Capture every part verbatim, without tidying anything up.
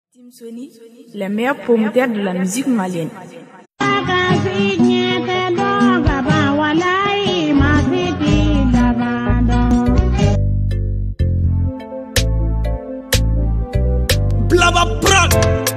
Team Sony, les meilleurs promoteurs de la musique malienne. Blaba Prod.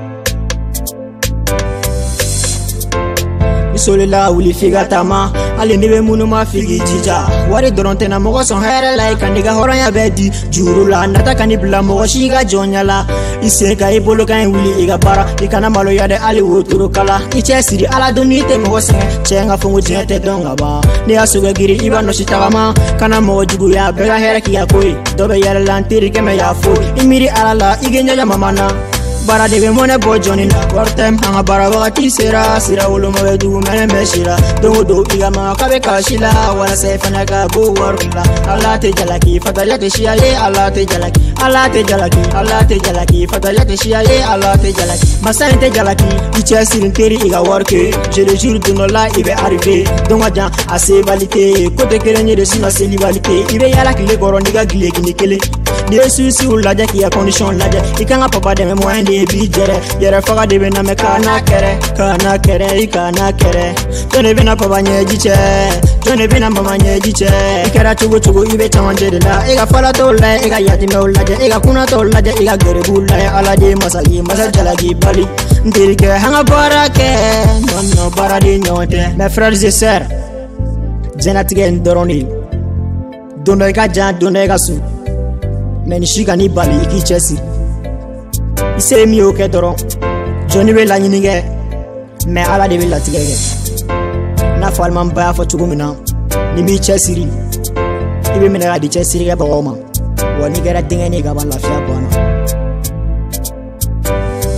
Sole la wuli figa tama ale nebe munu ma figi jija wari doronte na mogo son here like kandiga horonya bedi juru la nata kani bla mogo shiga jonyala ise ka ibolo kan wuli iga bara ikana malo yade ali woturo kala iche siri ala donite mogo sen chenga fungu jete donga ba ni asuga giri iba no shitagama kana mogo jugu ya bega here ki ya koi dobe yare lantiri keme ya fu imiri ala la igenya ya mamana bara de be mone bo joni na wartem hanga bara wakati sera sira wolo mawe du mene meshira do do iga ma kabe kashila wala se fana ka go warkla Allah te jalaki fataya te shiale Allah te jalaki Allah te jalaki Allah te jalaki fataya te shiale Allah te jalaki masain te jalaki iche sirin teri iga warke je le jour de no la ibe arrivé donc ajan assez valité côté kerenye de sina célibalité ibe yala ki le goro ndiga gile gini kele de susi ulaja ki ya condition laja ikanga papa de me moyen de bi jere yere faga de be na me kana kere kana kere ikana kere tone be na papa nyeji che tone be na mama nyeji che ikara chugo chugo ibe chanje de la ega fala to la ega yati me ulaja ega kuna to ulaja ega gere bulla ala de masagi masal jalagi bali ndiri ke hanga barake non no baradi nyote mes frères et sœurs zenatige ndoroni dono ega jan dono ega su men shiga ni bali iki chesi ise mi o ke doron joni be la nyinige me ala de be la tigege na falman ba fa tugumina ni mi chesiri ibe me na di chesiri ga bawoma woni gara dingeni ga ban lafiya bona.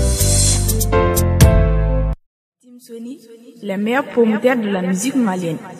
Team Sony, les meilleurs promoteurs de la musique malienne.